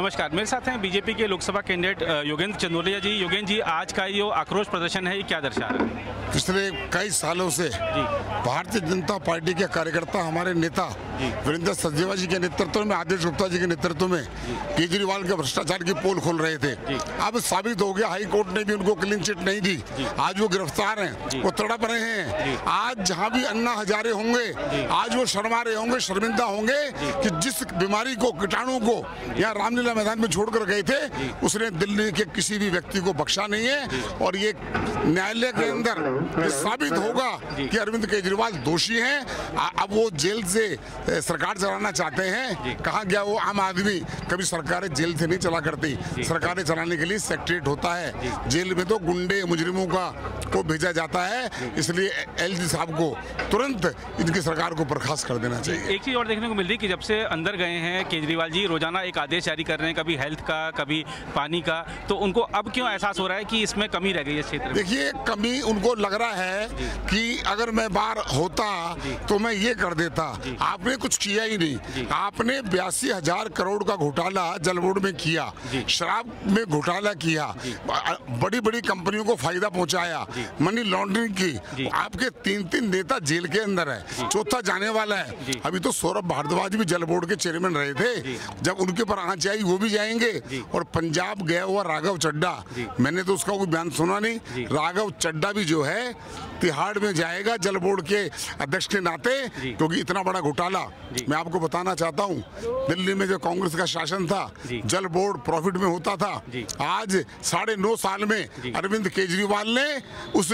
नमस्कार, मेरे साथ हैं बीजेपी के लोकसभा कैंडिडेट योगेंद्र चंदोलिया जी। योगेंद्र जी, आज का ये आक्रोश प्रदर्शन है, ये क्या दर्शा रहा है? पिछले कई सालों से भारतीय जनता पार्टी के कार्यकर्ता, हमारे नेता वीरेंद्र सचदेवा जी के नेतृत्व में, आदेश गुप्ता जी के नेतृत्व में केजरीवाल के भ्रष्टाचार की पोल खोल रहे थे। अब साबित हो गया, हाई कोर्ट ने भी उनको क्लीन चिट नहीं दी। आज वो गिरफ्तार हैं, वो तड़प रहे हैं। आज जहां भी अन्ना हजारे होंगे, आज वो शर्मा रहे होंगे, शर्मिंदा होंगे कि जिस बीमारी को, कीटाणु को यहाँ रामलीला मैदान में छोड़कर गए थे, उसने दिल्ली के किसी भी व्यक्ति को बख्शा नहीं है। और ये न्यायालय के अंदर ये साबित होगा कि अरविंद केजरीवाल दोषी हैं। अब वो जेल से सरकार चलाना चाहते हैं। कहा गया वो आम आदमी, कभी सरकारें जेल से नहीं चला करती। सरकारें चलाने के लिए सेक्रेटरीट होता है। जेल में तो गुंडे मुजरिमों को भेजा जाता है। इसलिए एलजी साहब को तुरंत इनकी सरकार को बर्खास्त कर देना चाहिए। एक चीज और देखने को मिल रही है कि जब से अंदर गए हैं केजरीवाल जी, रोजाना एक आदेश जारी कर रहे हैं, कभी हेल्थ का, कभी पानी का। तो उनको अब क्यों एहसास हो रहा है कि इसमें कमी रह गई है क्षेत्र में? देखिए, कमी उनको लग रहा है कि अगर मैं बाहर होता तो मैं ये कर देता। आपने कुछ किया ही नहीं। आपने 82,000 करोड़ का घोटाला जल बोर्ड में किया, शराब में घोटाला किया, बड़ी बड़ी कंपनियों को फायदा पहुंचाया, मनी लॉन्ड्रिंग की। आपके 3 नेता जेल के अंदर है, चौथा जाने वाला है। अभी तो सौरभ भारद्वाज भी जल बोर्ड के चेयरमैन रहे थे। जब उनके पर आंच आई, वो भी जाएंगे। और पंजाब गया हुआ राघव चड्डा, मैंने तो उसका कोई बयान सुना नहीं। राघव चड्डा भी जो है तिहाड़ में जाएगा जल बोर्ड के अध्यक्ष के नाते, क्योंकि इतना बड़ा घोटाला। मैं आपको बताना चाहता हूं, दिल्ली में जो कांग्रेस का शासन था, जल बोर्ड प्रॉफिट में होता था। आज 9.5 साल में अरविंद केजरीवाल ने उस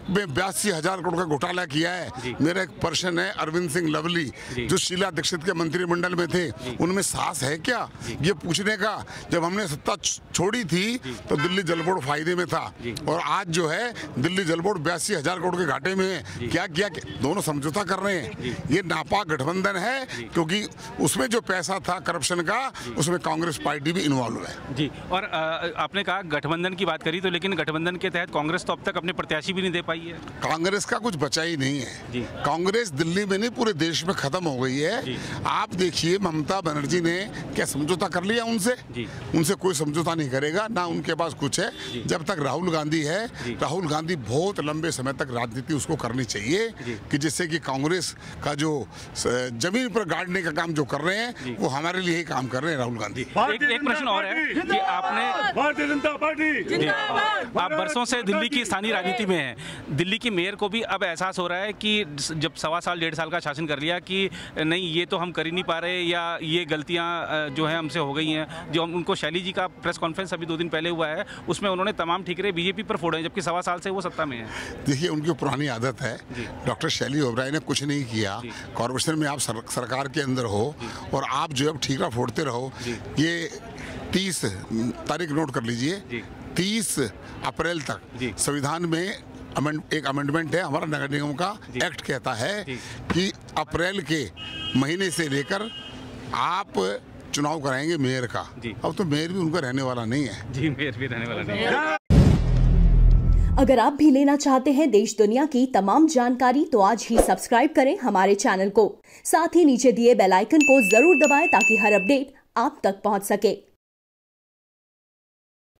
82,000 करोड़ का घोटाला किया है। मेरा एक पर्सन है अरविंद सिंह लवली, जो शीला दीक्षित के मंत्रिमंडल में थे। उनमें साहस है क्या ये पूछने का? जब हमने सत्ता छोड़ी थी तो दिल्ली जल बोर्ड फायदे में था, और आज जो है दिल्ली जल बोर्ड 82,000 करोड़ के घाटे में है। क्या किया? दोनों समझौता कर रहे हैं। ये नापाक गठबंधन है, क्योंकि उसमें जो पैसा था करप्शन का, उसमें कांग्रेस पार्टी भी इन्वॉल्व है। जी, और आपने कहा गठबंधन की बात करी, तो लेकिन गठबंधन के तहत कांग्रेस तो अब तक अपने प्रत्याशी भी नहीं दे पाई है। कांग्रेस का कुछ बचा ही नहीं है। कांग्रेस दिल्ली में नहीं, पूरे देश में खत्म हो गई है। आप देखिए, ममता बनर्जी ने क्या समझौता कर लिया उनसे? उनसे कोई समझौता नहीं करेगा, ना उनके पास कुछ है। जब तक राहुल गांधी है, राहुल गांधी बहुत लंबे समय तक राजनीति उसको करनी चाहिए, कि जिससे कि कांग्रेस का जो जमीन पर गाड़ने का काम जो कर रहे हैं, वो हमारे लिए ही काम कर रहे हैं राहुल गांधी। एक प्रश्न और है कि आपने भारतीय जनता पार्टी, आप बरसों से दिल्ली की स्थानीय राजनीति में हैं। दिल्ली की मेयर को भी अब एहसास हो रहा है कि जब 1.25 साल का शासन कर लिया, कि नहीं ये तो हम कर ही नहीं पा रहे, या ये गलतियां जो है हमसे हो गई हैं। जो उनको शैली जी का प्रेस कॉन्फ्रेंस अभी 2 दिन पहले हुआ है, उसमें उन्होंने तमाम ठीकरे बीजेपी पर फोड़े हैं, जबकि 1.25 साल से वो सत्ता में है। देखिए, उनकी पुरानी आदत है। डॉक्टर शैली ओबराय ने कुछ नहीं किया। कॉर्पोरेशन में आप सरकार के अंदर हो, और आप जो अब ठीकरा फोड़ते रहो। ये 30 तारीख नोट कर लीजिए, 30 अप्रैल तक संविधान में एक अमेंडमेंट है हमारा नगर निगम का एक्ट, कहता है कि अप्रैल के महीने से लेकर आप चुनाव कराएंगे मेयर का। अब तो मेयर भी उनका रहने वाला नहीं है। जी, मेयर भी रहने वाला नहीं है। अगर आप भी लेना चाहते हैं देश दुनिया की तमाम जानकारी, तो आज ही सब्सक्राइब करें हमारे चैनल को। साथ ही नीचे दिए बेल आइकन को जरूर दबाएं, ताकि हर अपडेट आप तक पहुंच सके।